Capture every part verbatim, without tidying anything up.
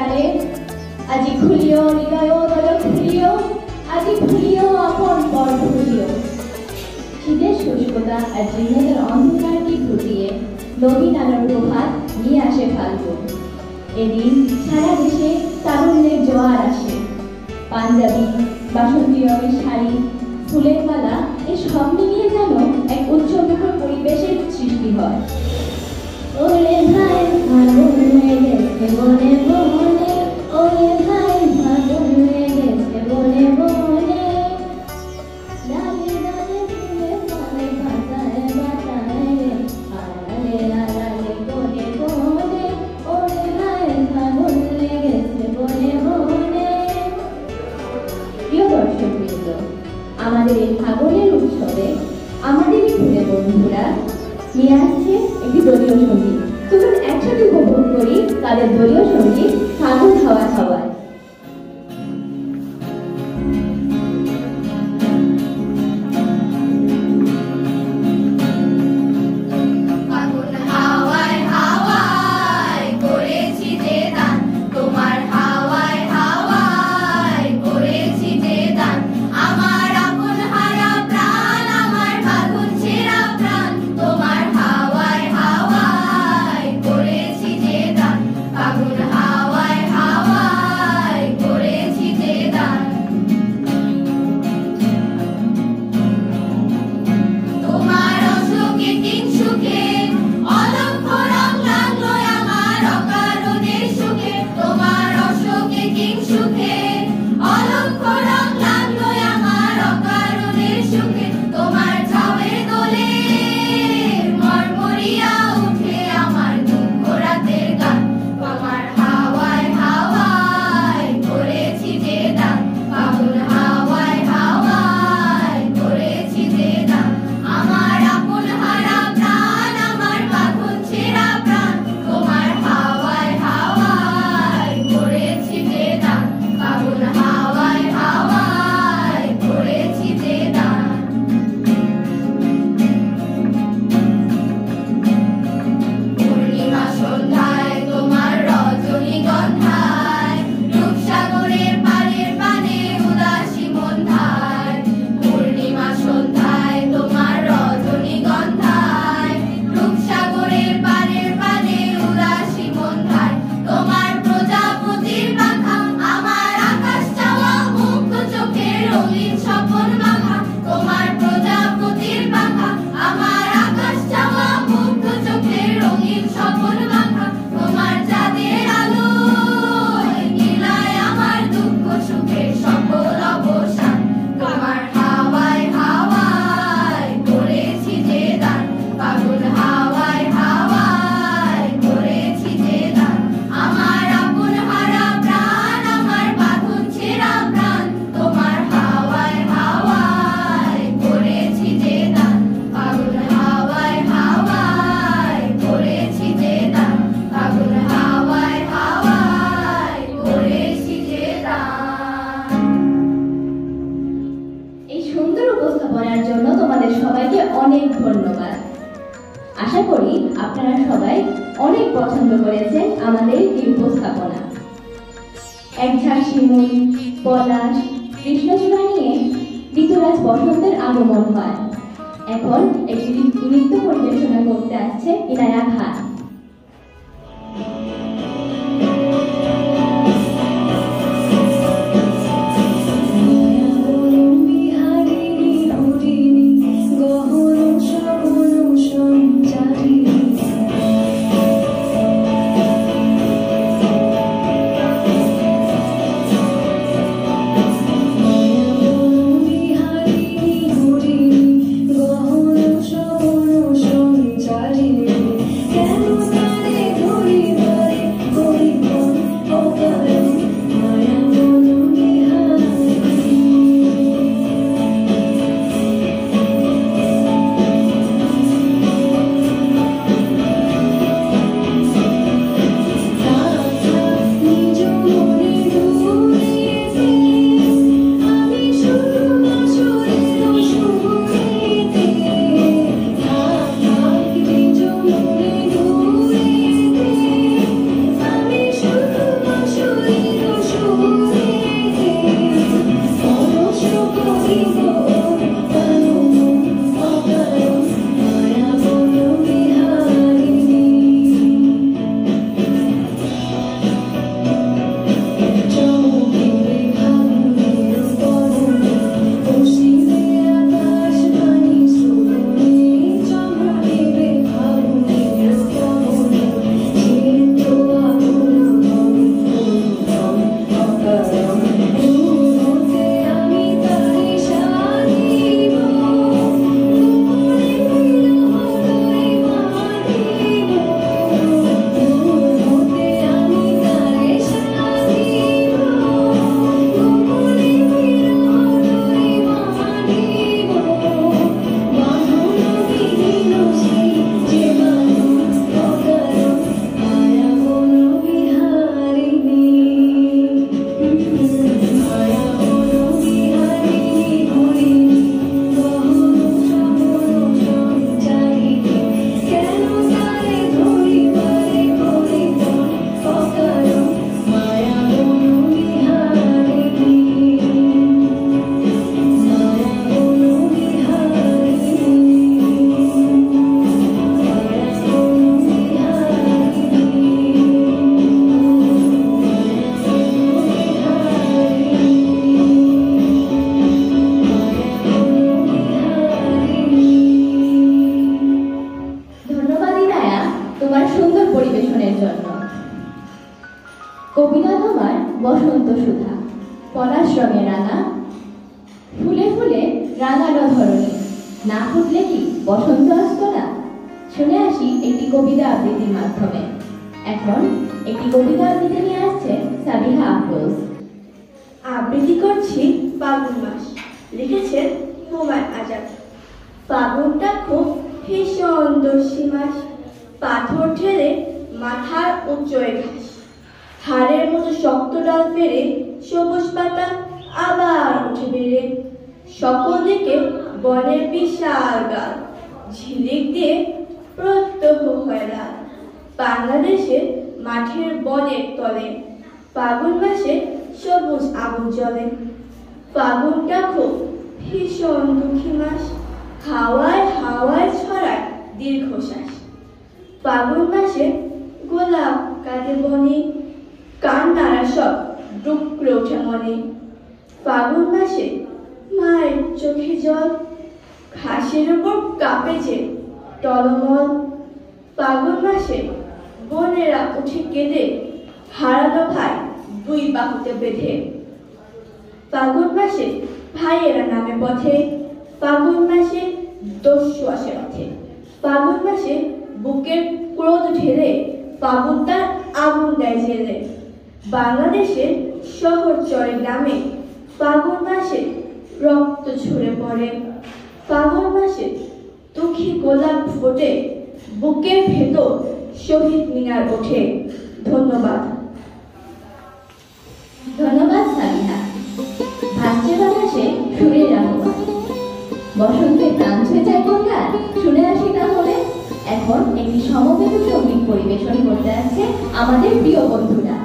দ্বারে আজি খুলিও হৃদয় দল খুলিও আজি ভুলিও আপন পর ভুলিও। শীতের শুষ্কতা আর জীর্ণতার অন্ধকারকে ঘুটিয়ে নবীন আলোর প্রভাত নিয়ে আসে ফাল্গুন। এদিন সারা দেশে তারুণ্যের জোয়ার আসে। পাঞ্জাবি, বাসন্তী রঙের শাড়ি, ফুলের মালা এই সব মিলিয়ে যেন এক উৎসবমুখর পরিবেশের সৃষ্টি হয়। ওরে ভাই ফাল্গুন লেগেছে বনে বনে, ওরে ভাই ফাল্গুন লেগেছে বনে বনে, ডালে ডালে ফুলে ফলে পাতায় পাতায় রে, আড়ালে আড়ালে কোণে কোণে, ওরে ভাই ফাল্গুন লেগেছে বনে বনে। প্রিয় দর্শকবৃন্দ, আমাদের এই ফাল্গুনের উৎসবে আমাদেরই ফুলে বন্ধুরা নিয়ে আসছে একটি দলীয় সঙ্গীত। চলুন একসাথে উপভোগ করি তাদের দলীয় সঙ্গীত ফাল্গুন হাওয়া হাওয়ায়। অনেক ধন্যবাদ। আশা করি আপনারা সবাই অনেক পছন্দ করেছেন আমাদের এই উপস্থাপনা। এক ঝাঁক শিমুল, পলাশ, কৃষ্ণচূড়া নিয়ে ঋতুরাজ বসন্তের আগমন হয়। এখন একটি নৃত্য পরিবেশনা করতে আসছে ইনায়া খান। Can কবিতা তোমার বসন্ত সুধা, পলাশ রঙে রাঙা, ফুলে ফুলে রাঙানো ধরনী, না ফুটলে কি বসন্ত আসতো না? শুনে আসি একটি কবিতা আবৃত্তির মাধ্যমে। এখন একটি কবিতা আবৃত্তি নিয়ে আসছে সাবিহা আফরোজ। আবৃত্তি করছি ফাগুন মাস, লিখেছেন হুমায়ুন আজাদ। ফাগুনটা খুব ভীষণ দস্যি মাস, পাথর ঠেলে মাথার উচ্চয়ে ঘাস, হাড়ের মতো শক্ত ডাল ফেরে সবুজ পাতা আবার উঠে বেড়ে, সকল দিকে বনের বিশাল গাল, ঝিলিক দিয়ে প্রত্যহ হয় লাল। বাংলাদেশের মাঠের বনের তলে ফাগুন মাসে সবুজ আগুন জ্বলে। ফাগুনটা খুব ভীষণ দুঃখী মাস, হাওয়ায় হাওয়ায় ছড়ায় দীর্ঘশ্বাস। ফাগুন মাসে গোলাপ কাঁদে বনে, কান্নারা সব ডুকরে ওঠে মনে। ফাগুন মাসে মায়ের চোখে জল, ঘাসের উপর কাঁপেছে টলমল। ফাগুন মাসে বোনেরা উঠে কেঁদে হারানো ভাই দুই বাহুতে বেঁধে। ফাগুন মাসে ভাইয়েরা নামে পথে, ফাগুন মাসে দস্যু আসে রথে। ফাগুন মাসে বুকের ক্রোধ ঢেলে ফাগুন তার আগুন দেয় জেলে। বাংলাদেশের শহর চরে গ্রামে ফাগুন মাসে রক্ত ঝরে পড়ে। ফাগুন মাসে দুঃখী গোলাপ ফোটে, বুকের ভেতর শহীদ মিনার ওঠে। ধন্যবাদ। ধন্যবাদ সাবিহা। ভাসছে বাতাসে সুরের আহ্বান, বসন্তে প্রাণ ছুঁয়ে যায় কোন গান? শুনে আসি তাহলে। এখন একটি সমবেত সঙ্গীত পরিবেশন করতে আসছে আমাদের প্রিয় বন্ধুরা।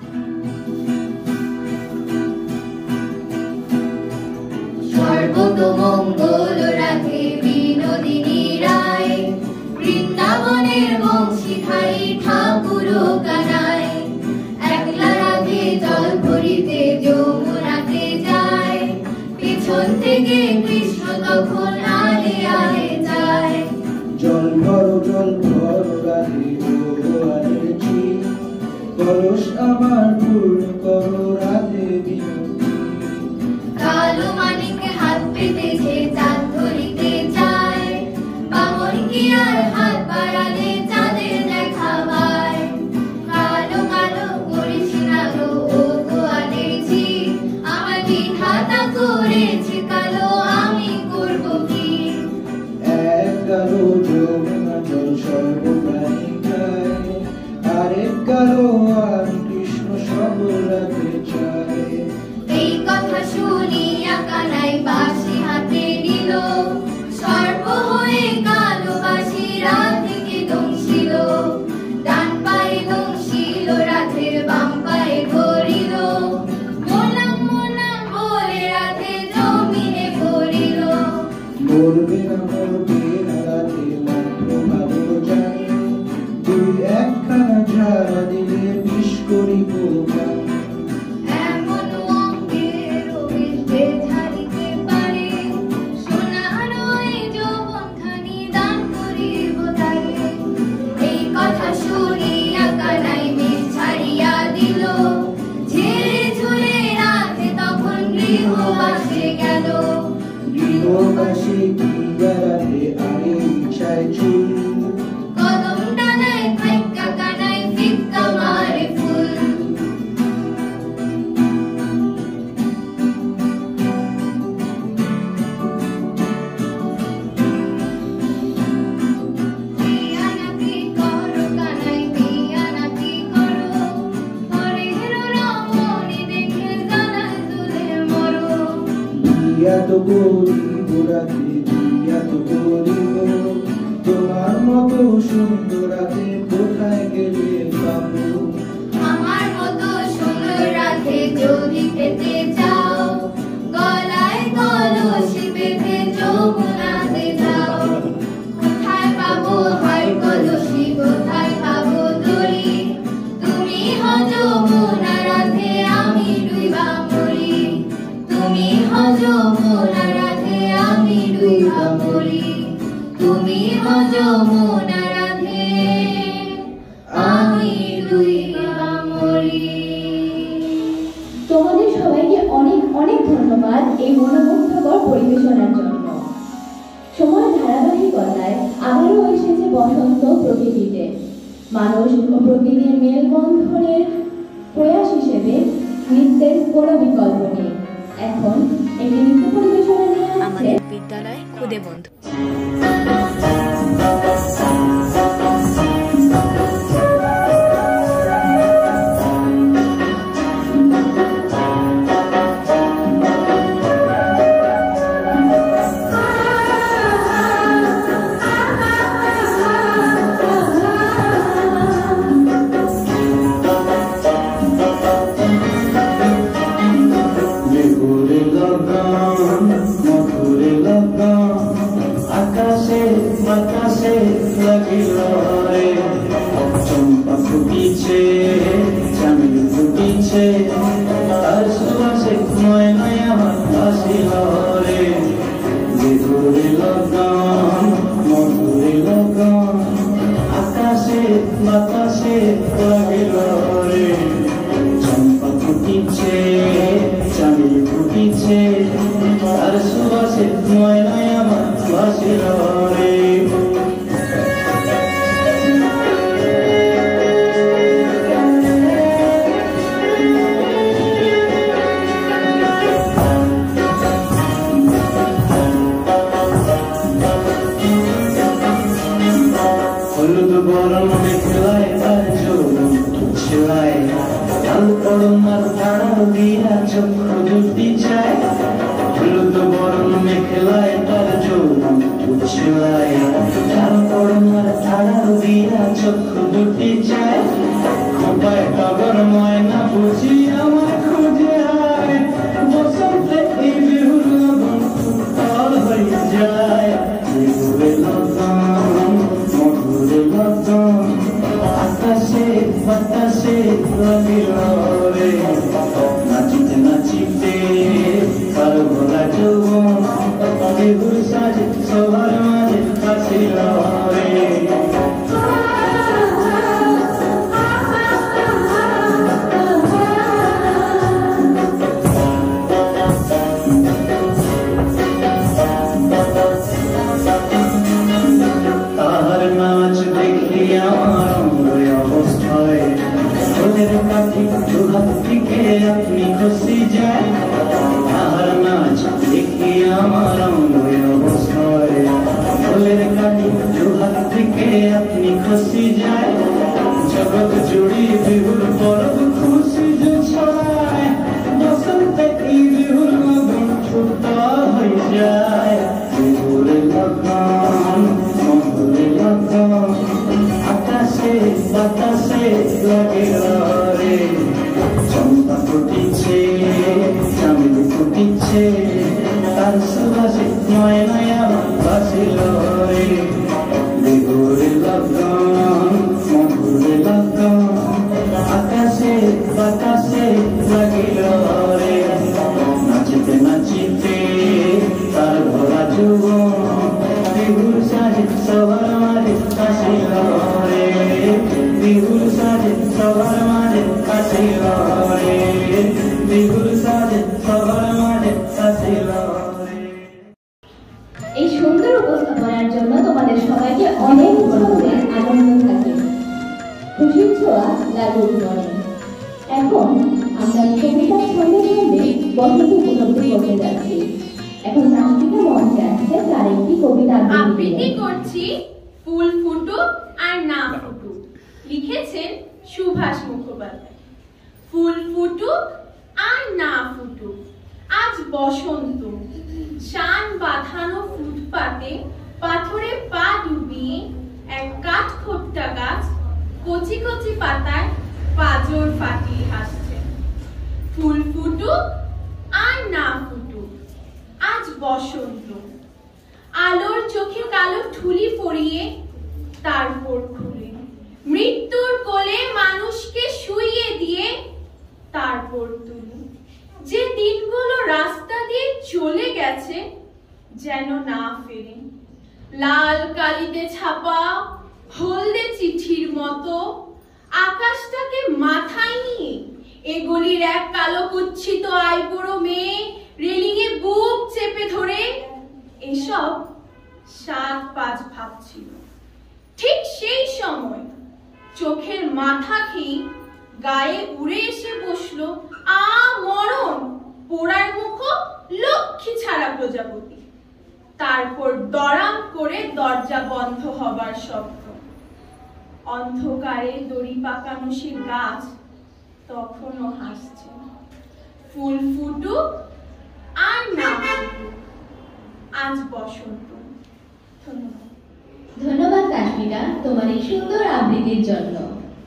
সর্বতমঙ্গল রাধে বিনোদিনী রায়, বৃন্দাবনের বংশীধারী ঠাকুর কানায়। একলা রাধে জল ভরিতে যমুনাতে যায়, পিছন থেকে কৃষ্ণ তখন আলে আলে যায়। জল ভরো জল ভরো রাধে ভগবানেছি, কলস আমার পূর্ণ করো রাধে বিনোদিনী। কালো মানিক হাত পেতেছে চাঁদ ধরিতে চায়, বামন কি আর হাত বাড়ালে চাঁদের দেখা পায়। কালো কালো করিস না গো ও গো আনেছি, আমার বিধাতা করেছে কালো, আমি করব কি? এক কালো যমুনা জল সর্বপ্রাণী খায়, আরেক কালো আর কৃষ্ণ সব রাধে চায়। এই কথা শুনিয়া কানাই বাঁশি হাতে নিল, সর্প হয়ে কালো বাঁশি রাধেকে দংশিল। ডান পায়ে দংশিল রাধের, বাম পায়ে ধরিল, মোলাম মোলাম বলে রাধে জমিনে পড়িল। মরবে না মরবে না রাধে মন্ত্র ভালো জানি, তুই একখানা ঝাড়া দিলে বিষ করিব প্রাণ। এমন অঙ্গের অভিষ্টে ঝাড়িতে পারে, সোনার ওই যৌবনখানি দান করিব তারে। এই কথা শুনিয়া কানাই বিষ ছাড়িয়া দিল, ঝেড়ে ঝুড়ে রাধে তখন গৃহবাসে গেল। গৃহবাসী গিয়া রাধে আরে ইচ্ছায় চুল, কদম ডানায় ফিক্কা কানাই ফিক্কা মারে ফুল। বিয়ানাতি করো কানাই বিয়ানাতি করো, হরের রমণী দেখে জানায় দুলে মরো। বিয়া তো করিব রাধে বিয়া তো করিব, তোমার মতো সুন্দর রাধে কোথায় গেলে পাবো? আমার মতো সুন্দর রাধে যদি পেতে চাও, গলায় কলসি বেঁধে যমুনাতে যাও। কোথায় পাবো হার কলসি, কোথায় পাবো দড়ি? তুমি হও যমুনা রাধে, আমি ডুইবা মরি। তুমি হও যমুনা রাধে, আমি ডুইবা মরি। ধন্যবাদ এই মনোমুগ্ধকর পরিবেশনার জন্য। সময় ধারাবাহিকতায় আবারও এসেছে বসন্ত প্রকৃতিতে। মানুষ ও প্রকৃতির মেলবন্ধনের প্রয়াস হিসেবে নৃত্যের কোনো বিকল্প নেই। এখন একটি নৃত্য পরিবেশনা নিয়ে আসছে আমাদের বিদ্যালয় খুদে বন্ধু। চম্পা ফুটিছে, চামেলি ফুটিছে, তার সুবাসে ময়নায় আমার ভাসিল রে। বেগুরে লগন মধুরে লগন, আকাশে বাতাসে লাগিল রে। চম্পা ফুটিছে, চামেলি ফুটিছে, তার সুবাসে ময়নায় আমার ভাসিল রে। হলুদ বরণ মেখলায় তার যৌবন তুচ্ছলায়, লাল পড়নার তাড়ার দিয়া চক্ষু দুটি চায়। হলুদ বরণ মেখলায় তার যৌবন তুচ্ছলায়, লাল পড়নার তাড়ার দিয়া চক্ষু দুটি চায়। খোঁপায় টগর ময়না বুঝি আমার খুঁজে আয়, বসন্তে এই বিহুর লগন উত্তাল হয়ে যায়। বিহুরে লগন মধুরে লগন, আকাশে বাতাসে লাগিল রে। নাচিতে নাচিতে তার ভোলা যৌবন, বিহুর সাজে সবার মাঝে আসিল রে। তাহার নাচ দেখি আমার অঙ্গয় অবস্থায়, ওদের কাঠি দুহাত থেকে আপনি খুশি যায়। তাহার নাচ দেখি আমার অঙ্গয় অবস্থায়, ওদের কাঠি দুহাত থেকে আপনি খুশি যায়। জগৎ জুড়ি বিহুর পরব খুশি যে ছড়ায়, বসন্তে এই বিহুর লগন উত্তাল হয়ে যায়। বিহুরে লগন মধুরে লগন, আকাশে বাতাসে লাগিল রে। চম্পা ফুটিছে, চামেলি ফুটিছে, তার সুবাসে ময়নায় আমার ভাসিল রে। বিহুরে লগন মধুরে লগন, আকাশে বাতাসে লাগিল রে। নাচিতে নাচিতে তার ভরা যৌবন, বিহুর সাজে সবার মাঝে আসিল রে। বিহুর সাজে সবার মাঝে আসিল রে। বিহুর সাজে সবার মাঝে আসিল রে। এই সুন্দর উপস্থাপনার জন্য তোমাদের সবাইকে অনেক ধন্যবাদ। আনন্দ থাকে, খুশির ছোঁয়া লাগুক মনে। এখন আমরা কবিতা ছন্দে ছন্দে বসন্ত উপলব্ধি করতে যাচ্ছি। এখন নাস্তিকা মঞ্চে আসছে তার একটি কবিতা আবৃত্তি করছি ফুল ফুটুক আর না ফুটুক, লিখেছেন সুভাষ মুখোপাধ্যায়। ফুল ফুটুক আর না ফুটুক, আজ বসন্ত, শান বাঁধানো ফুটপাতে পাথরে পা ডুবিয়ে এক কাঠ খোট্টা গাছ কচি কচি পাতায় পাজর ফাটিয়ে হাসছে। ফুল ফুটুক আর না ফুটুক, আজ বসন্ত, আলোর চোখে কালো ঠুলি পরিয়ে তারপর খুলে মৃত্যুর কোলে মানুষকে শুইয়ে দিয়ে তারপর তুলি। যে দিনগুলো রাস্তা দিয়ে চলে গেছে যেন না ফেরে, লাল কালিতে ছাপা হলদে চিঠির মতো আকাশটাকে মাথায় নিয়ে এ গলির এক কালো কুচ্ছিত আইবুড়ো মেয়ে রেলিং এসব সাত পাঁচ ভাবছিল। ঠিক সেই সময় চোখের মাথা খেয়ে গায়ে উড়ে এসে বসলো আ মরণ পোড়ার মুখ লক্ষ্মী ছাড়া প্রজাপতি। তারপর দড়াম করে দরজা বন্ধ হবার শব্দ। অন্ধকারে দড়ি পাকানো সে গাছ তখনও হাসছে। ফুল ফুটুক আর না ফুটুক, আজ বসন্ত। ধন্যবাদ। ধন্যবাদ কাশ্মীরা তোমার এই সুন্দর আবৃত্তির জন্য।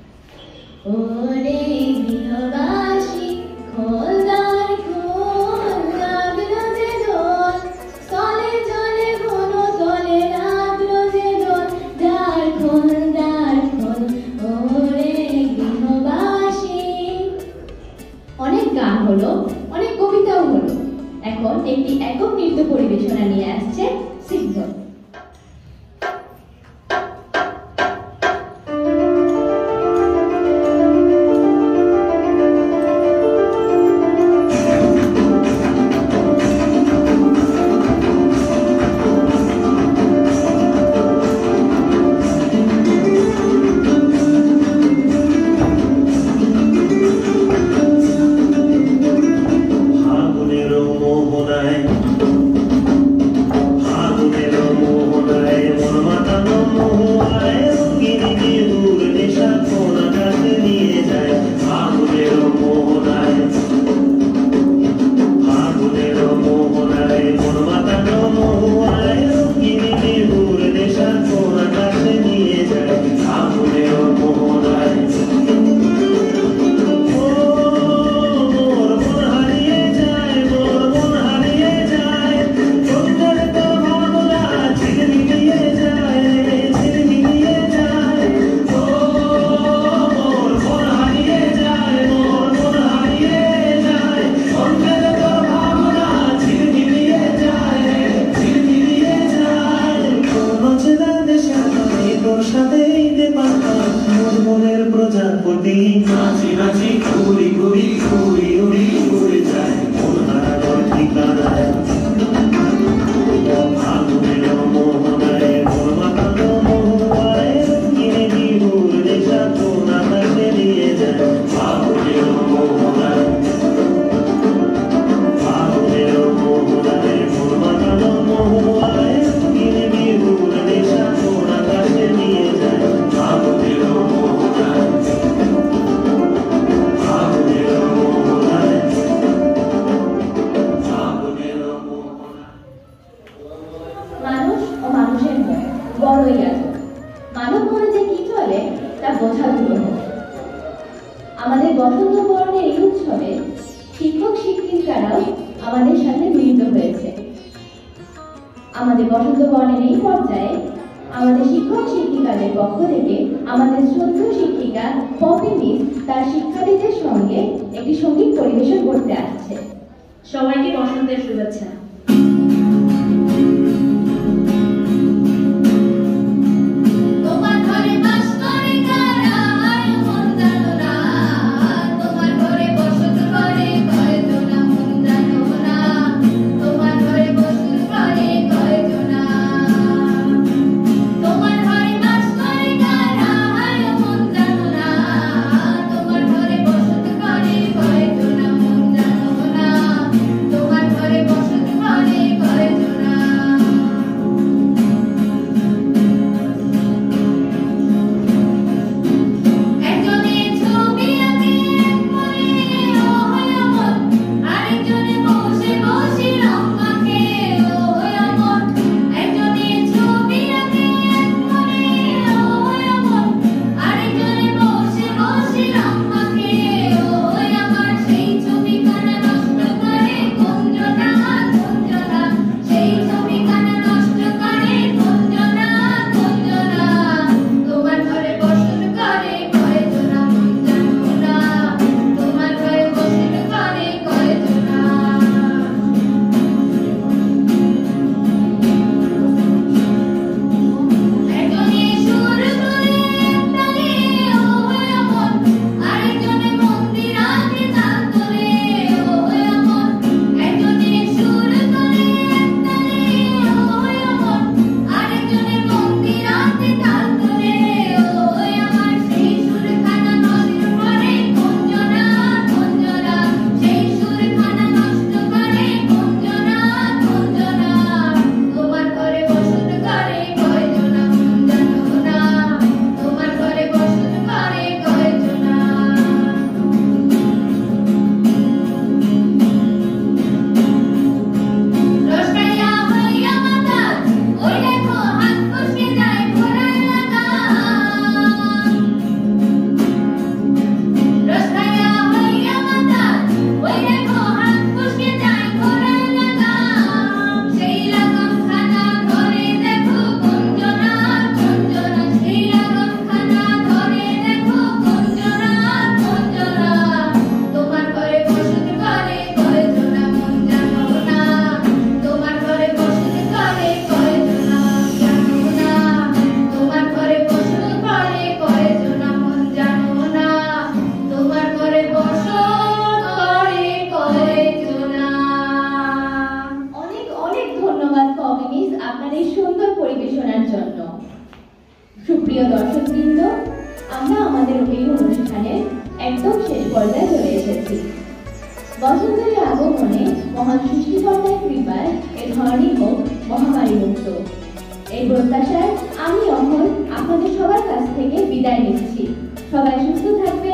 ওরে গৃহবাসী খোল দ্বার খোল, লাগলো যে দোল, তলে জলে ঘন তলে লাগলো যে দোল, দ্বার খোল দ্বার খোল ওরে গৃহবাসী। অনেক গান হলো, অনেক কবিতাও হলো। এখন একটি একক নৃত্য পরিবেশনা নিয়ে আসছে সিদ্ধ। আমাদের বসন্ত বরণের এই উৎসবে শিক্ষক শিক্ষিকারাও আমাদের সাথে মিলিত হয়েছে। আমাদের বসন্ত বরণের এই পর্যায়ে আমাদের শিক্ষক শিক্ষিকাদের পক্ষ থেকে আমাদের শ্রদ্ধেয় শিক্ষিকা পপি মিস তার শিক্ষার্থীদের সঙ্গে একটি সঙ্গীত পরিবেশন করতে আসছে। সবাইকে বসন্তের শুভেচ্ছা। তোমার ঘরে বসত পর্যায়ে চলে এসেছি। বসন্তের আগমনে মহান সৃষ্টিকর্তার কৃপায় এ ধরনের হোক মহামারী মুক্ত, এই প্রত্যাশায় আমি অমর আপনাদের সবার কাছ থেকে বিদায় নিচ্ছি। সবাই সুস্থ থাকবে।